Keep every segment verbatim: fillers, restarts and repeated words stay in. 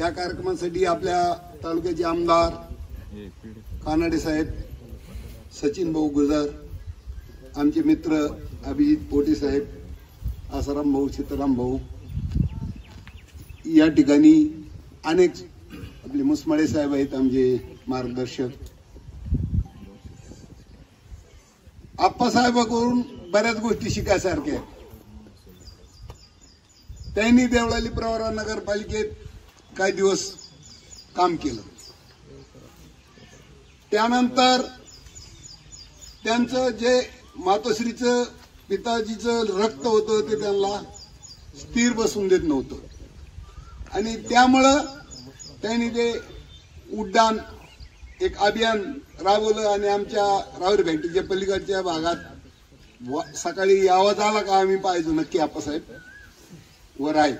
या कार्यक्रमासाठी आपल्या तालुक्याचे आमदार कानडे साहेब, सचिन भाऊ गुजर, आमचे मित्र अभिजित पोटे साहेब, आसाराम भाऊ, सीताराम भाऊ, या ठिकाणी अनेक आपले मुसमाळे साहेब आहेत आमचे मार्गदर्शक. आप्पासाहेबांकडून बऱ्याच गोष्टी शिकायसारख्या आहेत. त्यांनी देवळाली प्रवरा नगरपालिकेत काही दिवस काम केलं. त्यानंतर त्यांचं जे मातोश्रीचं पिताजीचं रक्त होतं ते त्यांना स्थिर बसून देत नव्हतं आणि त्यामुळं त्यांनी ते उड्डाण एक अभियान राबवलं आणि आमच्या राहुरी फॅक्टरीच्या पलीकडच्या भागात सकाळी आवाज आला का आम्ही पाहायचो नक्की आप्पासाहेब वर आहे.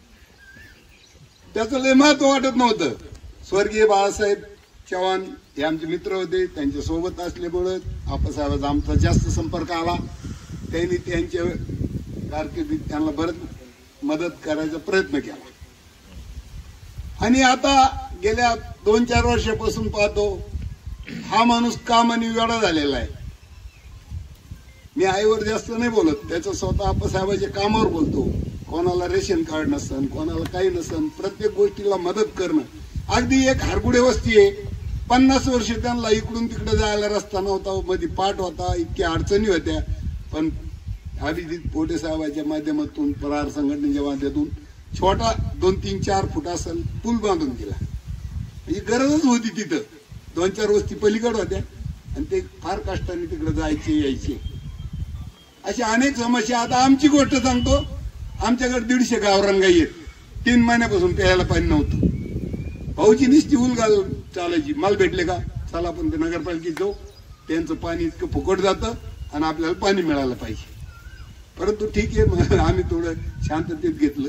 त्याचं लय महत्व वाटत नव्हतं. स्वर्गीय बाळासाहेब चव्हाण हे आमचे मित्र होते. त्यांच्या सोबत असल्यामुळे आप्पासाहेबांचा आमचा जास्त संपर्क आला. त्यांनी त्यांच्या कारकिर्दीत त्यांना बरंच मदत करायचा प्रयत्न केला आणि आता गेल्या दोन चार वर्षापासून पाहतो हा माणूस कामाने वेडा झालेला आहे. मी आईवर जास्त नाही बोलत, त्याचं स्वतः आप्पासाहेबांच्या कामावर बोलतो. कोणाला रेशन कार्ड नसन, कोणाला काही नसन, प्रत्येक गोष्टीला मदत करणं. अगदी एक हारगुडे वस्ती आहे, पन्नास वर्ष त्यांना इकडून तिकडे जायला रस्ता नव्हता, मध्ये पाठ होता, इतक्या अडचणी होत्या, पण अभिजित पोटे साहेबांच्या माध्यमातून, परार संघटनेच्या माध्यमातून छोटा दोन तीन चार फूट असेल पूल बांधून दिला. म्हणजे गरजच होती तिथं. दोन चार वस्ती पलीकडे होत्या आणि ते फार कष्टाने तिकडे जायचे यायचे. अशा अनेक समस्या. आता आमची गोष्ट सांगतो, आमच्याकडे दीडशे गावरान गाई आहेत. तीन महिन्यापासून प्यायला पाणी नव्हतं. भाऊची निस्ती उलगाल चालायची, माल भेटले का चला आपण ते नगरपालिकेत जाऊ, त्यांचं पाणी इतकं फुकट जातं आणि आपल्याला पाणी मिळालं पाहिजे. परंतु ठीक आहे, आम्ही थोडं शांततेत घेतलं.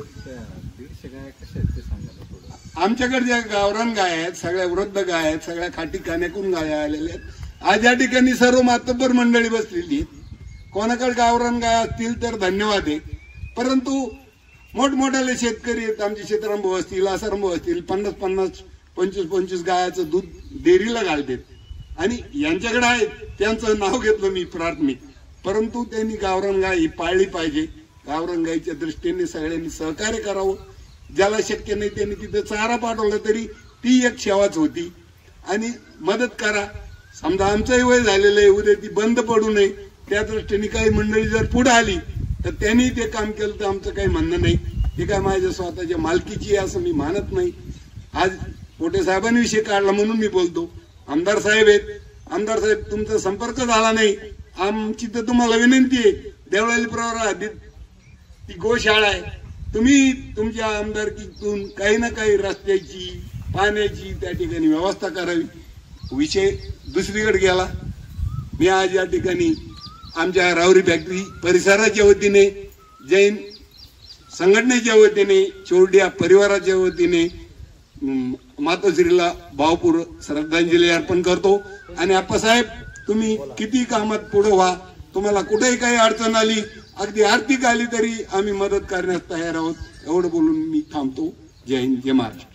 आमच्याकडे ज्या गावरान गाय आहेत, सगळ्या वृद्ध गाय आहेत, सगळ्या खाटी खाण्याकून गाया आलेल्या आहेत. आज या ठिकाणी सर्व मातब्बर मंडळी बसलेली आहेत. कोणाकडे गावरान गाय असतील तर धन्यवाद आहे. परंतु मोठमोठ्याले शेतकरी आहेत, आमचे सीताराम भाऊ असतील, आसाराम भाऊ असतील, पन्नास पन्नास पंचवीस पंचवीस गायाचं दूध डेअरीला घालतात आणि यांच्याकडे आहे, त्यांचं नाव घेतलं मी प्राथमिक. परंतु त्यांनी गावरान गाय ही पाळली पाहिजे. गावरान गायीच्या दृष्टीने सगळ्यांनी सहकार्य करावं. ज्याला शक्य नाही त्यांनी तिथं चारा पाठवला तरी ती एक सेवाच होती. आणि मदत करा. समजा आमचंही वय झालेलं आहे, उद्या ती बंद पडू नये त्या दृष्टीने काही मंडळी जर पुढे आली तर त्यांनी ते काम केलं तर आमचं काही म्हणणं नाही. ते काय माझ्या स्वतःच्या मालकीची आहे असं मी मानत नाही. आज पोटे साहेबांनी विषय काढला म्हणून मी बोलतो. आमदार साहेब आहेत, आमदार साहेब तुमचा संपर्क झाला नाही, आमची तर तुम्हाला विनंती आहे, देवळाली प्रवरा हद्दीत ती गोशाळा आहे, तुम्ही तुमच्या आमदारकीतून काही ना काही रस्त्याची, पाण्याची त्या ठिकाणी व्यवस्था करावी. विषय दुसरीकडे गेला. मी आज या ठिकाणी आमच्या राहुरी फॅक्टरी परिसराच्या वतीने, जैन संघटनेच्या वतीने, चोरडिया परिवाराच्या वतीने मातोश्रीला भावपूर्ण श्रद्धांजली अर्पण करतो. आणि आप्पासाहेब तुम्ही किती कामात पुढे व्हा, तुम्हाला कुठेही काही अडचण आली, अगदी आर्थिक आली तरी आम्ही मदत करण्यास तयार आहोत. एवढं बोलून मी थांबतो. जय हिंद, जय महाराष्ट्र.